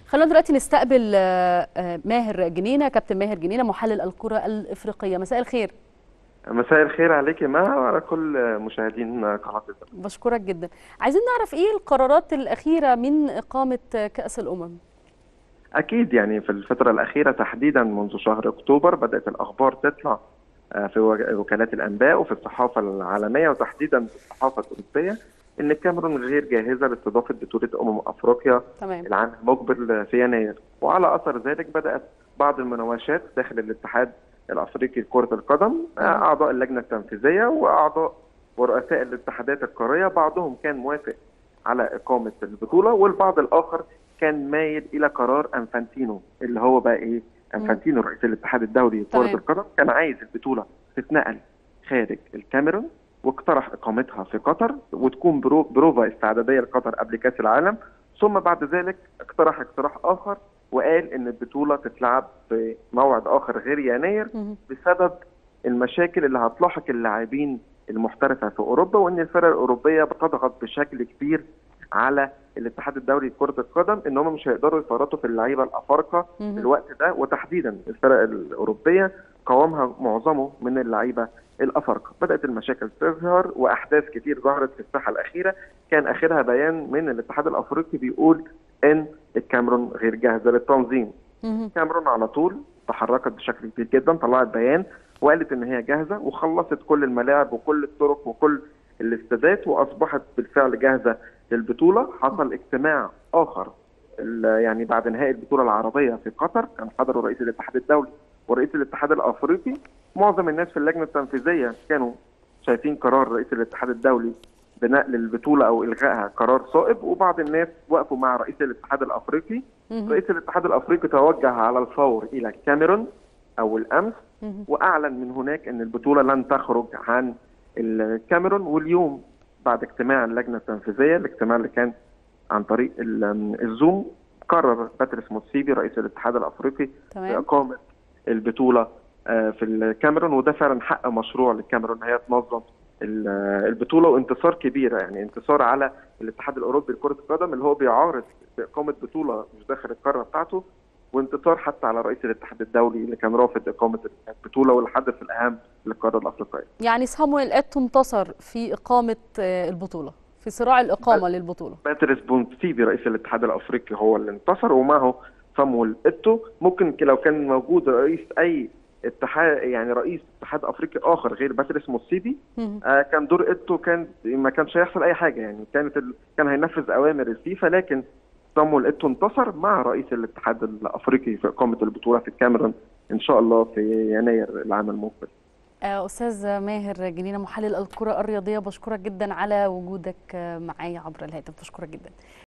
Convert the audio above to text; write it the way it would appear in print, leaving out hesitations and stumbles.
خلونا دلوقتي نستقبل ماهر جنينة، كابتن ماهر جنينة محلل الكرة الإفريقية. مساء الخير. مساء الخير عليك يا مها وعلى كل مشاهدين قناة الزمالك. بشكرك جدا. عايزين نعرف ايه القرارات الأخيرة من إقامة كأس الأمم؟ أكيد يعني في الفترة الأخيرة تحديدا منذ شهر أكتوبر بدأت الأخبار تطلع في وكالات الأنباء وفي الصحافة العالمية وتحديدا في الصحافة الأوروبية إن الكاميرون غير جاهزة لاستضافة بطولة أفريقيا تمام. العام المقبل في يناير، وعلى أثر ذلك بدأت بعض المناوشات داخل الاتحاد الأفريقي لكرة القدم. أعضاء اللجنة التنفيذية وأعضاء ورؤساء الاتحادات القارية بعضهم كان موافق على إقامة البطولة، والبعض الآخر كان مايل إلى قرار أنفانتينو اللي هو بقى إيه؟ أنفانتينو رئيس الاتحاد الدولي لكرة القدم كان عايز البطولة تتنقل خارج الكاميرون، واقترح إقامتها في قطر وتكون بروفا استعدادية لقطر قبل كأس العالم، ثم بعد ذلك اقترح اقتراح آخر وقال إن البطولة تتلعب في موعد آخر غير يناير بسبب المشاكل اللي هتلاحق اللاعبين المحترفة في أوروبا، وإن الفرق الأوروبية بتضغط بشكل كبير على الاتحاد الدولي لكرة القدم ان هم مش هيقدروا يفرطوا في اللعيبه الافارقه في الوقت ده، وتحديدا الفرق الاوروبيه قوامها معظمه من اللعيبه الافارقه. بدات المشاكل تظهر واحداث كتير ظهرت في الساحه الاخيره، كان اخرها بيان من الاتحاد الافريقي بيقول ان الكاميرون غير جاهزه للتنظيم. الكاميرون على طول تحركت بشكل كبير جدا، طلعت بيان وقالت ان هي جاهزه وخلصت كل الملاعب وكل الطرق وكل الاستادات واصبحت بالفعل جاهزه للبطوله. حصل اجتماع اخر يعني بعد نهائي البطوله العربيه في قطر، كان حضروا رئيس الاتحاد الدولي ورئيس الاتحاد الافريقي. معظم الناس في اللجنه التنفيذيه كانوا شايفين قرار رئيس الاتحاد الدولي بنقل البطوله او الغائها قرار صائب، وبعض الناس وقفوا مع رئيس الاتحاد الافريقي. رئيس الاتحاد الافريقي توجه على الفور الى الكاميرون اول امس واعلن من هناك ان البطوله لن تخرج عن الكاميرون. واليوم بعد اجتماع اللجنه التنفيذيه، الاجتماع اللي كان عن طريق الزوم، قرر باتريس موتسيبي رئيس الاتحاد الافريقي باقامه البطوله في الكاميرون، وده فعلا حق مشروع للكاميرون هي تنظم البطوله، وانتصار كبير يعني انتصار على الاتحاد الاوروبي لكره القدم اللي هو بيعارض باقامه بطوله مش داخل القاره بتاعته، وانتصار حتى على رئيس الاتحاد الدولي اللي كان رافض اقامه البطوله والحدث الاهم للقاره الافريقيه. يعني صامويل إيتو انتصر في إقامة البطولة، في صراع الإقامة للبطولة. باتريس موتسيبي رئيس الاتحاد الافريقي هو اللي انتصر، ومعه صامويل إيتو. ممكن لو كان موجود رئيس اي اتحاد يعني رئيس اتحاد افريقي اخر غير باتريس موتسيبي كان دور إيتو كان ما كانش هيحصل اي حاجه، يعني كان هينفذ اوامر الفيفا، لكن صامويل إيتو انتصر مع رئيس الاتحاد الافريقي في اقامه البطوله في الكاميرون ان شاء الله في يناير العام المقبل. أستاذ ماهر جنينة محلل الكرة الرياضية، بشكرك جدا على وجودك معايا عبر الهاتف. بشكرك جدا.